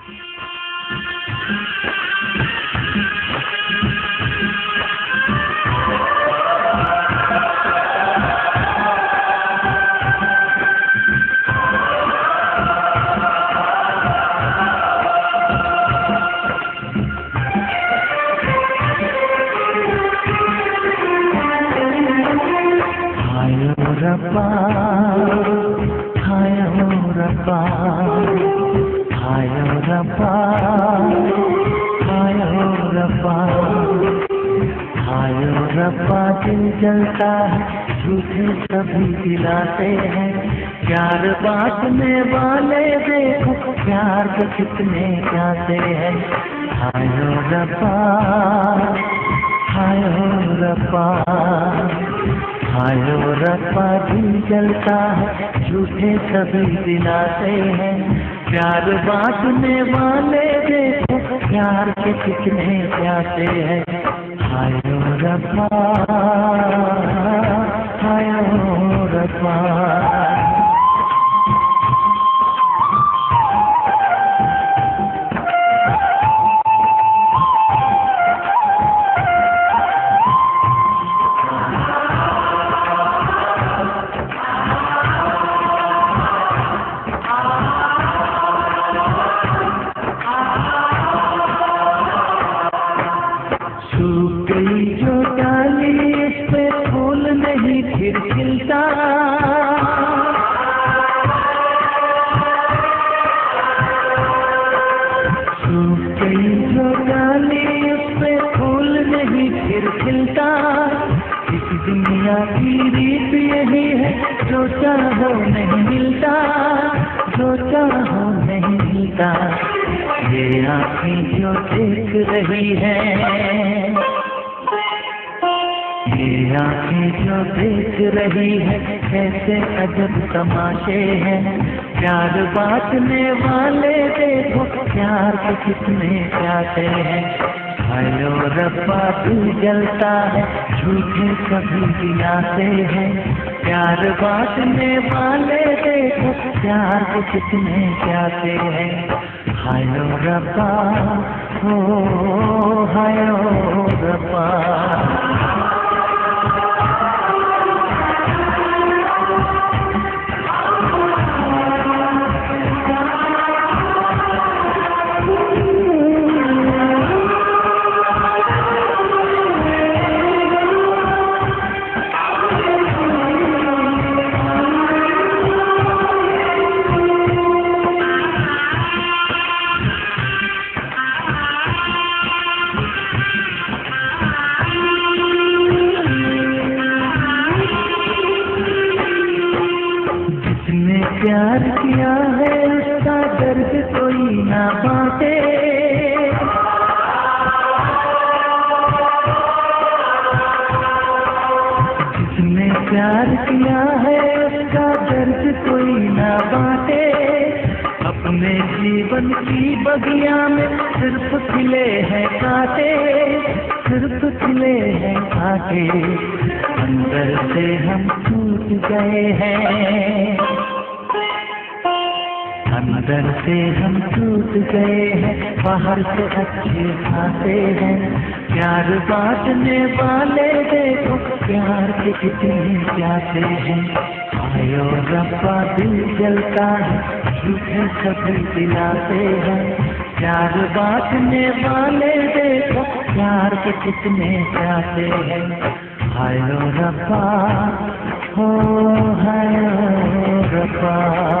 रब्बा हायो रब्बा हायो रब्बा हायो रब्बा हायो रब्बा दिल जलता है झूठे सभी दिलाते हैं प्यार बांटने वाले देखो प्यार को कितने चाहते हैं हायो रब्बा हायो रब्बा हायो रब्बा दिल जलता है झूठे सभी दिलाते हैं प्यार बांटने वाले देखो प्यार के कितने प्यासे हैं हायो रब्बा हायो रब्बा जो डाली इस पे फूल नहीं फिर खिलता सूख गई जो डाली इस पे फूल नहीं फिर खिलता इस दुनिया की रीत यही है जो चाहो नहीं मिलता जो चाहो नहीं मिलता ये आँखें जो देख रही है ये आँखें जो देख रही है कैसे अजब तमाशे हैं प्यार बांटने वाले देखो प्यार को कितने चाहते हैं हायो रब्बा दिल जलता है झूठे कभी दिलाते हैं प्यार बांटने वाले देखो प्यार को कितने चाहते हैं हायो रब्बा हो हायो रब्बा प्यार किया है उसका दर्द कोई ना बांटे जिसने प्यार किया है उसका दर्द कोई ना बांटे अपने जीवन की बगिया में सिर्फ खिले हैं कांटे सिर्फ खिले हैं कांटे अंदर से हम टूट गए हैं अंदर से हम टूट गए हैं बाहर से अच्छे खाते हैं प्यार बांटने वाले देखो प्यार के कितने प्यासे हैं आयो रब्बा दिल जलता है झूठे सभी दिलाते हैं प्यार बांटने वाले देखो प्यार के कितने प्यासे हैं आयो रब्बा हो हायो रब्बा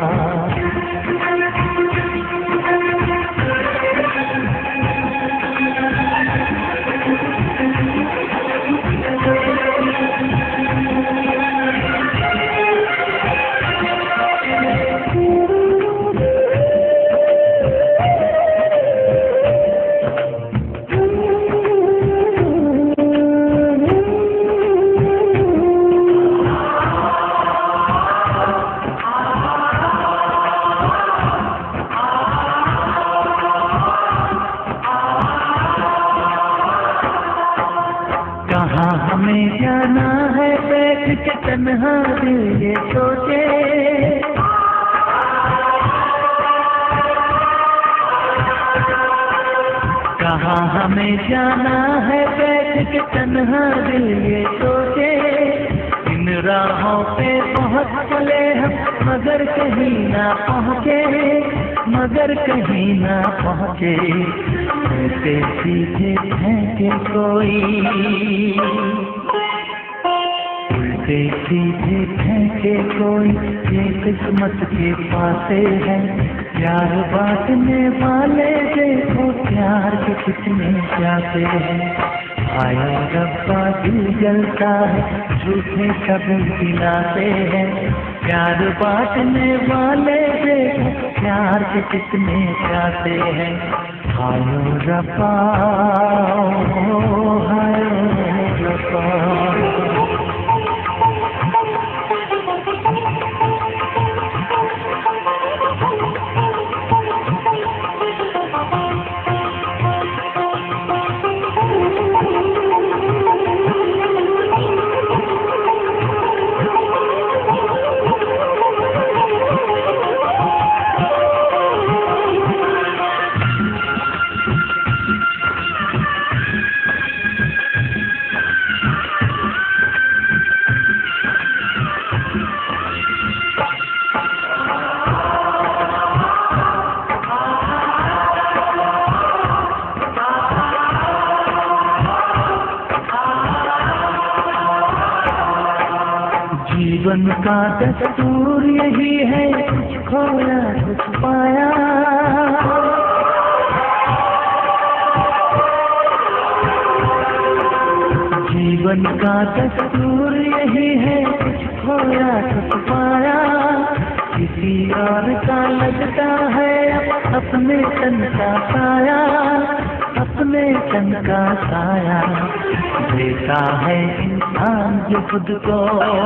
कहाँ हमें जाना है बैठ के तन्हा दिल ये सोचे कहाँ हमें जाना है बैठ के तन्हा दिल ये सोचे। इन राहों पे बहुत चले हम मगर कहीं ना पहुँचे, मगर कहीं ना पहुँचे। ऐसे सीधे फेंके कोई, उल्टे सीधे फेंके कोई, ये किस्मत के पासे है। प्यार बांटने वाले देखो प्यार के कितने प्यासे हैं। आया रब्बा दिल जलता है, झूठे कभी दिलाते हैं। प्यार बांटने वाले देखो प्यार के कितने प्यासे हैं। हायो रब्बा, हायो रब्बा। जीवन का दस्तूर यही है, कुछ खोया कुछ पाया। जीवन का दस्तूर यही है, कुछ खोया कुछ पाया। किसी और का लगता है अपने तन का साया, अपने तन का साया। देता है इंसान जो खुद को,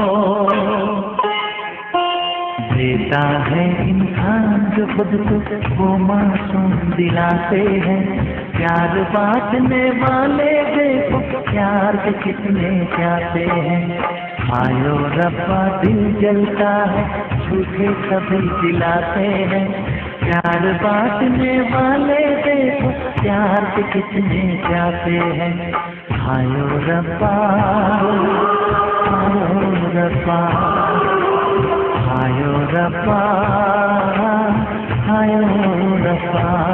देता है इंसान जो खुद को, वो मासूम दिलाते हैं। प्यार बांटने वाले देखो प्यार के कितने प्यासे हैं। आयो रब्बा दिल जलता है, झूठे सभी दिलाते हैं। प्यार बांटने वाले देखो प्यार के कितने प्यासे हैं। आयो रब्बा, आयो रब्बा, आयो रब्बा, आयो रब्बा।